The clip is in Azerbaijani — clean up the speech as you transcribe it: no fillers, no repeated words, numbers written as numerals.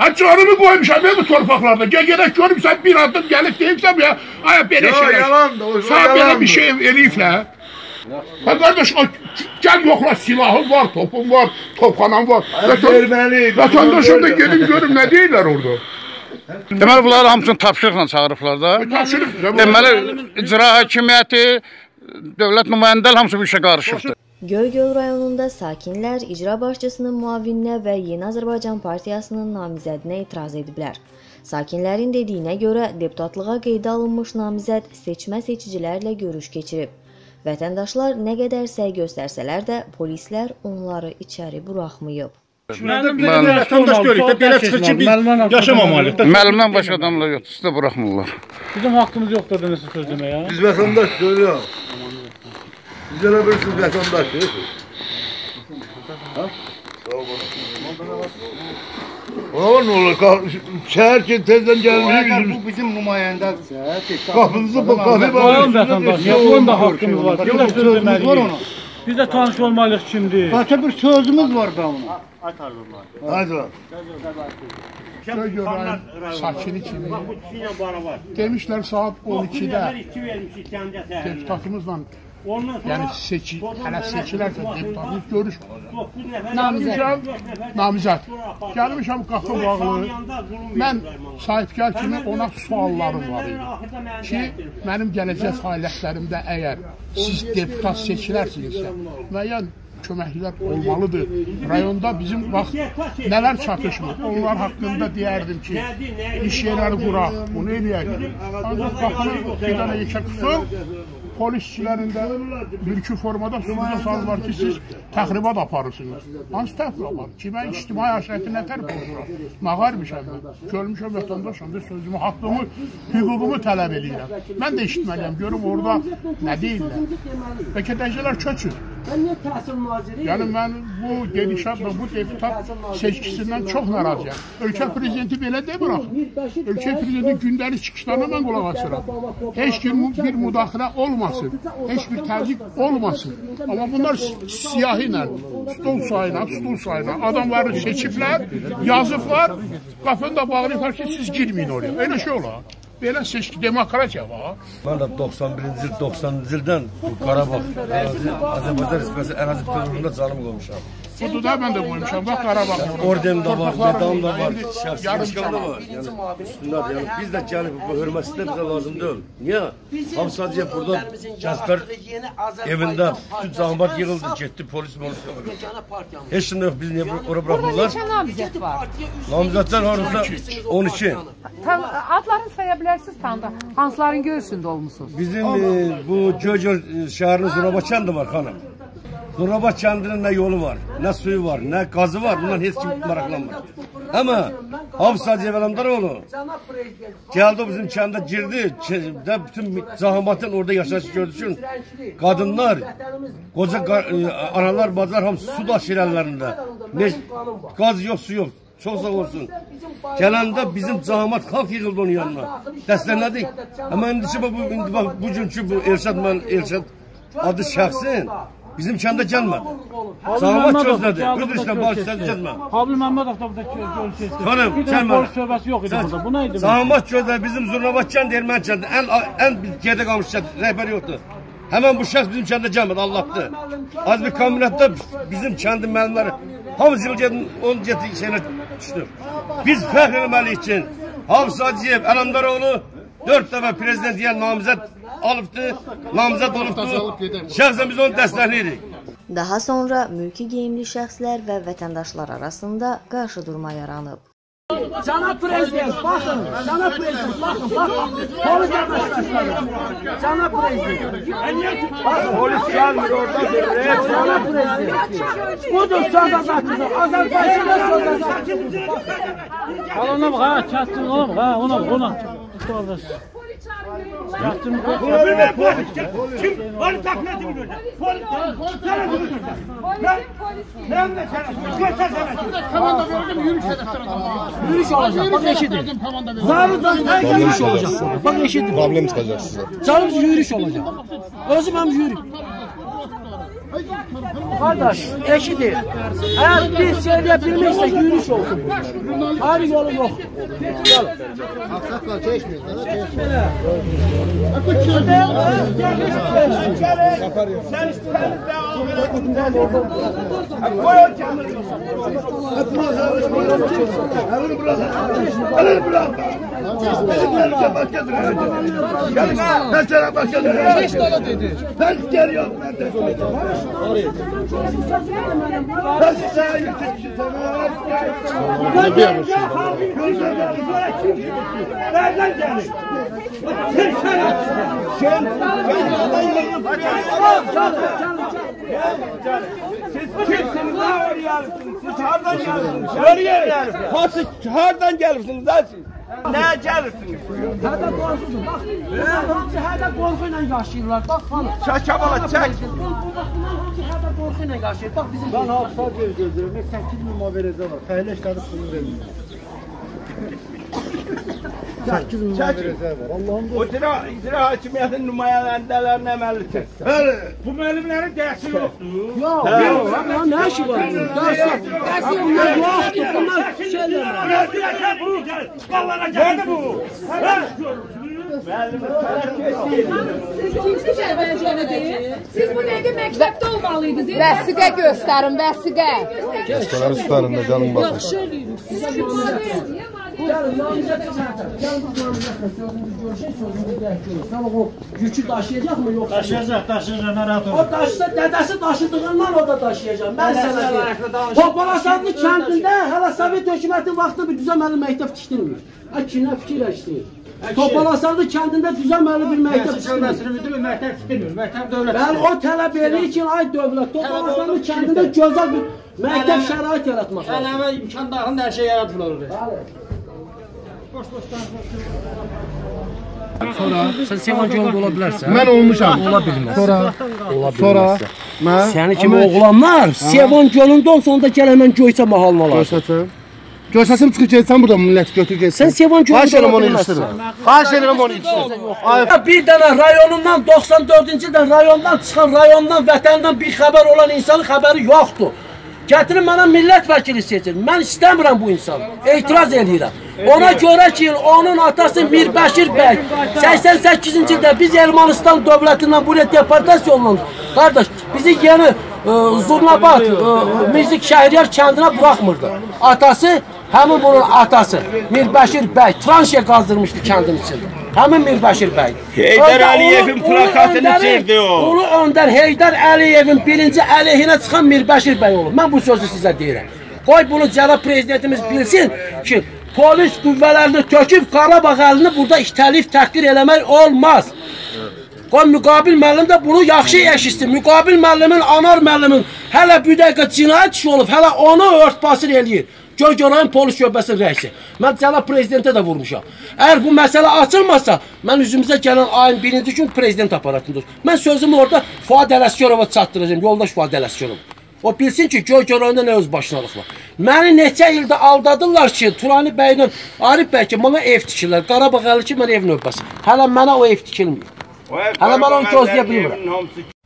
canımı koymuşam ben bu torpaqlarda. Gerek görüm sen bir adım gelip deyimsem ya. Ay belə şeyler. Yalandır. Sana belə bir şey eləyiblər. Ha kardeş gel yokla silahın var, topun var, topxanan var. Vatandaşım da gelin görüm ne deyirlər orada. Deməli bunları hamısını tapşırıqla çağırıblar da. Deməli icra hakimiyyəti, dövlət nümayəndələri hamısı bu işə qarışıbdır. Göygöl rayonunda sakinlər icra başçısının müavininə və Yeni Azərbaycan Partiyasının namizədinə etiraz ediblər. Sakinlərin dediyinə görə deputatlığa qeydə alınmış namizəd seçmə-seçicilərlə görüş keçirib. Vətəndaşlar nə qədər səy göstərsələr də polislər onları içəri buraxmayıb. Vətəndaş görükdə belə çıxır ki, biz yaşamamalıyıq. Müəllimdən başqa adamlar yoxdur, sizə buraxmırlar. Bizim haqqımız yoxdur da nəsə söz deməyə. Biz vətəndaş görüyoruz. Biz elə bilirsiniz vətəndaşız. Ola ne olur? Şəhər ki tezdən gəlmişik. Bu bizim nümayəndədirsə. Qapınızı bu qapı Qoyun vətəndaş, onun da haqqımız var. Biz də söz deməliyik. Biz də tanış olmalıyıq kimdir. Başqa bir sözümüz var da ona. Hadi. Göygöl sakini kimi demişlər saat 12'də deputatımızla yəni hələ seçilərsə deputatımız görüş namizəd gəlmişəm qapı bağlı mən sahibkar kimi ona suallarım var idi ki mənim gələcək fəaliyyətlərimdə əgər siz deputat seçilərsinizsə müəyyən köməklər olmalıdır. Rayonda bizim vaxt nələr çatışmır. Onlar haqqında deyərdim ki, iş yerləri quraq, bunu eləyək. Ancaq baxın, bir dənə yekə qısım, polis işçilərində bir-iki formada sunuza salırlar ki, siz təxribat aparırsınız. Hansı təxribat? Ki, mən ictimai aşirəti nə tərif olduram? Mağarmışam mən. Görmüşəm vətəndaşam, sözümü, haqqımı, hüququmu tələb edirəm. Mən də işitməliyəm, görüm orada nə deyirlər. Və kədəcələr köçür. Yəni mən bu gedişatla, bu deputat seçkisindən çox narazıyam. Ölkə prezidenti belə demir axı. Ölkə prezidenti gündəlik çıxışlarına mən qulaq asıram. Heç bir müdaxilə olmasın, heç bir təzyiq olmasın. Amma bunlar siyahı ilə, stol sayına, adamları seçiblər, yazıblar, qapını da bağlayıblar ki, siz girməyin oraya. Elə şey olar. Belə seçki, demokratiya var. Mən də 91-ci il, 90-cı ildən bu Qarabağ, Azərbaycan Respublikası ərazi bütövlüyündə canımı qoymuşam. Budur da mən də qoymuşam, bax Qarabağ. Ordem də var, medalım da var, şəxsi da var. Üstündədir, yəni biz də gəlib bu hörməsi də bizə lazım deyil. Niyə? Hamı sadəcə burada gənclər evində bütün cəmaət yığıldı, getdi, polis yoxdur. Heç nə yox, biz niyə ora buraxmırlar? Neçə namizət var? Namizətlər harada? 12. Adlarını saya bilərsiniz tanda. Hansların göğsündə olmuşsunuz? Bizim bu Göygöl şəhərinin Zurabakan da var xanım. Zurabat kəndinin nə yolu var, nə suyu var, nə qazı var, bundan heç kim maraqlanmır. Amma Hafız Hacı Əvəlamdaroğlu gəldi bizim kəndə girdi, bütün zahamatın orada yaşayış gördüyü üçün qadınlar, qoca analar, bacılar hamısı su daşıyır əllərində. Qaz yox, su yox. Çox sağ olsun. Gələndə bizim cahamat xalq yığıldı onun yanına. Dəstənlədik. Amma indi bugünkü bu Elşad adı şəxsin bizim kəndə gəlmədi. Cahamat gözlədi. Qıdır işlə baş istədi gəlmə. Habib Məmmədov da burada göl keçdi. Xanım, gəlmə. Bir söhbəsi yox idi burada. Bu nə idi? Cahamat gözlədi. Bizim Zurnabat kəndi, Erməni kəndi. Ən gedə qalmış rəhbər yoxdur. Həmən bu şəxs bizim kəndə gəlmədi, Allah'tır. Az bir kabinetdə bizim kəndin müəllimləri hamısı yıl gedin, onun getdiyi şeylər düşdü. Biz fəxr eləməliyik ki, Hafız Hacıyev Əlamdaroğlu 4 dəfə prezident deyən namizəd alıbdı, namizəd olubdu. Şəxsən biz onu dəstəkləyirik. Daha sonra mülki geyimli şəxslər və vətəndaşlar arasında qarşıdurma yaranıb. Cənab prezident, baxın, cənab prezident, baxın. Polis əməkdaşları. Cənab prezident. Polis gəlmir oradadır. Cənab prezident. Budur söz azadlığı. Azərbaycanda söz azadlığı. Alana bax, ha, çatdın oğlum, ha, ona. Kim? Polis taklidini gördü. Polis gördü. Ben de Komanda verdim, yürüyüş edəfdir. Yürüyüş olacak, bak eşidir. Zarıdan yürüyüş olacak. Bak eşidir. Problem çıkacak size. Canımız yürüyüş olacak. Özüm hem yürüyüş. Kardeş, eşidir. Eğer biz söyleyebilmişsek yürüyüş olsun. Hayır yolu yok. Gel. Aksaklar çeşmiyor. Sen isteyen Ben sana başladım. Ben geliyorum. Ben sana yüksekmişim sana. nereden gelir? Siz kimsiniz lan oraya? Siz hardan gelirsiniz? Oraya hardan gelirsiniz lan siz? Neye gelirsiniz? Hada korkusun. Bak, hamsi hada korkuyla yaşıyorlar. Bak hanım. Çaçabala çek. Hamsi hada korkuyla yaşıyor. Bak bizim. Ben hafıza gözlüyorum. 8.000 muhaberede var. Fəhlə işləri pulunu vermiyor. 8.000 muhaberede var. Allah'ım o icra hakimiyyətin nümayəndələrini əməli çəksin. Bu müəllimlərin dərsi yoxdur. Yox, yox. Nə işi var bunun? Dərsi onlar yoxdur. Bunlar şeylər. Dərsi bu. Çıxanlara gəldi bu. Siz bu dəqiqə məktəbdə olmalıydınız. Vəsiqə göstərin, vəsiqə. Başkaları tutarım da canım bakın. Gəlin, namizət çəkər. Gəlin, bu namizətlə sözümüz görüşək, sözümüzü dəyək görürük. Sən o yükü daşıyacaq mı, yoxsa? Daşıyacaq, narahat olun. O daşısa, dədəsi daşıdığından o da daşıyacaq. Mən sənə deyim. Topalasanlı kəndində hələ Sovet hökuməti vaxtı bir düzəməli məktəb tikdirmir. Kimdən fikirləşdir? Topalasanlı kəndində düzəməli bir məktəb tikdirmir. Məktəb tikdirmir, məktəb dövlət. Bəli, o tələb edir ki, ay dövlət, Topalasanlı kəndində gözəl bir məktəb şərait yaratmaq lazım. Ələmə imkan daxilində hər şey yaratılır orada. Sən Sevan yolunda ola bilərsən. Mən olmuşam. Ola bilməz. Sonra mən səni kimi oğlanlar Sevan yolundan sonra gəl həmən Göyçə mahalına alar. Görsəsim çıxıb getsən burada millət götür getsən. Sən Sevan yolunda ola bilməzsən. Xahiş edirəm onu yetişdir. Bir dənə rayonundan 94-cü ildən rayondan çıxan, rayondan, vətəndən bir xəbər olan insanın xəbəri yoxdur. Gətirin mənə millət vəkili seçir. Mən istəmirəm bu insanı. Etiraz edirəm. Ona görə ki, onun atası Mirbəşir bəy 88-ci ildə biz Ermənistan dövlətindən buraya deportasiya olundu. Qardaş, bizi yeni Zurnabad, Mirzik Şəhriyar kəndinə buraxmırdı. Atası, həmin bunun atası Mirbəşir bəy tranşiya qazdırmışdı kəndin içində. Həmin Mirbəşir bəy. Heydər Əliyevin plakatını çəkdi o. Ulu öndər Heydər Əliyevin birinci əleyhinə çıxan Mirbəşir bəy olub. Mən bu sözü sizə deyirəm. Qoy bunu cənab prezidentimiz bilsin ki, polis qüvvələrini töküb Qarabağ əlini burada təlif təhqir eləmək olmaz. Qoy müqabil müəllim də bunu yaxşı eşitsin. Müqabil müəllimin, anar müəllimin hələ bir dəqiqə cinayət işi olub, hələ onu örtbasır eləyir. Göy-Görayın polis şöbəsinin rəisi. Mən cənab prezidentə də vurmuşam. Əgər bu məsələ açılmazsa, mən üzümüzə gələn ayın 1-ci gün prezident aparatındır. Mən sözümü orada Fuad Ələsgərova çatdıracağım, yoldaş Fuad Ələsgərov. O bilsin ki, Göy-Görayında nə öz başınalıq var. Məni neçə ildə aldadırlar ki, Turani bəylə Arif bəy ki, mənə ev tikirlər. Qarabağ əli ki, mən ev növbəsi. Hələ mənə o ev tikilmir. Hələ mən onu gözləyə bilmirəm.